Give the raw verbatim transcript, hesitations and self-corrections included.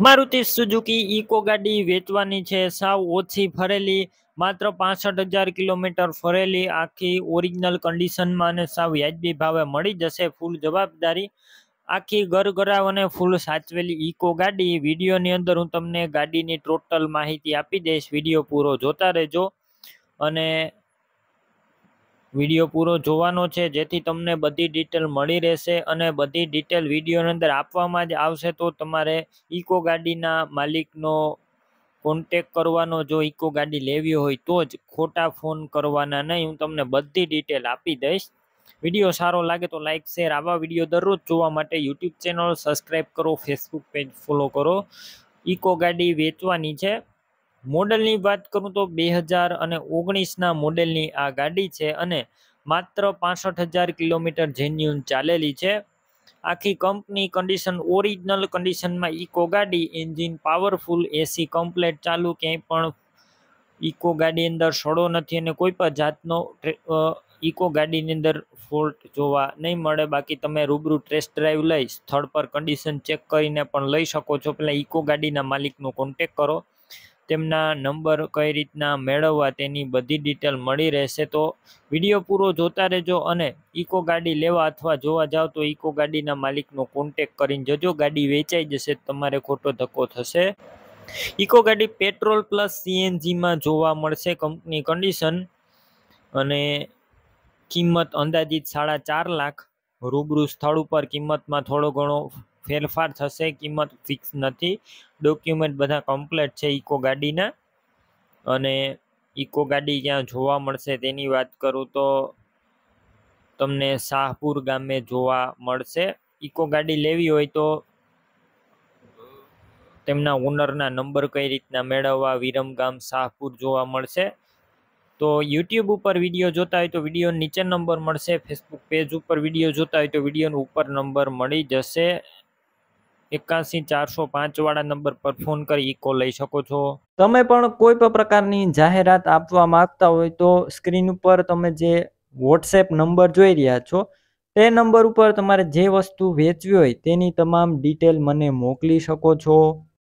Maruti Suzuki eco ગાડી વેચવાની છે, સાવ ઓછી ફરેલી, માત્ર પાસઠ હજાર કિલોમીટર ફરેલી, આખી ઓરિજિનલ કન્ડિશનમાં અને સાવ વ્યાજબી ભાવે મળી જશે. ફૂલ જવાબદારી, આખી ગરગરાવ અને ફૂલ સાચવેલી ઇકો ગાડી. વિડીયોની અંદર હું તમને ગાડીની ટોટલ માહિતી આપી દઈશ. વિડીયો પૂરો જોતા રહેજો અને વિડીયો પૂરો જોવાનો છે જેથી તમને બધી ડિટેલ મળી રહેશે અને બધી ડિટેલ વિડીયોની અંદર આપવામાં જ આવશે. તો તમારે ઇકો ગાડીના માલિકનો કોન્ટેક કરવાનો, જો ઇકો ગાડી લેવી હોય તો જ, ખોટા ફોન કરવાના નહીં. હું તમને બધી ડિટેલ આપી દઈશ. વિડીયો સારો લાગે તો લાઇક શેર, આવા વિડીયો દરરોજ જોવા માટે યુટ્યુબ ચેનલ સબસ્ક્રાઈબ કરો, ફેસબુક પેજ ફોલો કરો. ઇકો ગાડી વેચવાની છે. મોડલની વાત કરું તો બે હજાર અને ઓગણીસના મોડેલની આ ગાડી છે અને માત્ર પાસઠ હજાર કિલોમીટર જેન્યુન ચાલેલી છે. આખી કંપની કન્ડિશન, ઓરિજિનલ કન્ડિશનમાં ઇકો ગાડી. એન્જિન પાવરફુલ, એસી કમ્પ્લેટ ચાલુ, ક્યાંય પણ ઇકો ગાડી અંદર સડો નથી અને કોઈ પણ જાતનો ઇકો ગાડીની અંદર ફોલ્ટ જોવા નહીં મળે. બાકી તમે રૂબરૂ ટેસ્ટ ડ્રાઈવ લઈ સ્થળ પર કન્ડિશન ચેક કરીને પણ લઈ શકો છો. પહેલાં ઇકો ગાડીના માલિકનો કોન્ટેક કરો, તેમના નંબર કઈ રીતના મેળવવા તેની બધી ડિટેલ મળી રહેશે. તો વિડીયો પૂરો જોતા રહેજો અને ઇકો ગાડી લેવા અથવા જોવા જાવ તો ઇકો ગાડીના માલિકનો કોન્ટેક કરીને જજો. ગાડી વેચાઈ જશે, તમારે ખોટો ધક્કો થશે. ઇકો ગાડી પેટ્રોલ પ્લસ સીએનજીમાં જોવા મળશે, કંપની કન્ડિશન, અને કિંમત અંદાજિત સાડા ચાર લાખ. રૂબરૂ સ્થળ ઉપર કિંમતમાં થોડો ઘણો ફેરફાર થશે, કિંમત ફિક્સ નથી. ડોક્યુમેન્ટ બધા કમ્પ્લીટ છે ઇકો ગાડીના. અને ઇકો ગાડી ક્યાં જોવા મળશે તેની વાત કરું તો તમને શાહપુર ગામે જોવા મળશે. ઇકો ગાડી લેવી હોય તો તેમના ઓનરના નંબર કઈ રીતના મેળવવા, વિરમગામ શાહપુર જોવા મળશે. તો યુટ્યુબ ઉપર વિડીયો જોતા હોય તો વિડીયો નીચે નંબર મળશે, ફેસબુક પેજ ઉપર વિડીયો જોતા હોય તો વિડીયોનો ઉપર નંબર મળી જશે. એકાસી ચારસો પાંચ વાળા નંબર પર ફોન કરી ઇકો લઈ શકો છો. તમે પણ કોઈ પણ પ્રકારની જાહેરાત આપવા માંગતા હોય તો સ્ક્રીન ઉપર તમે જે વોટ્સએપ નંબર જોઈ રહ્યા છો તે નંબર ઉપર તમારે જે વસ્તુ વેચવી હોય તેની તમામ ડિટેલ મને મોકલી શકો છો.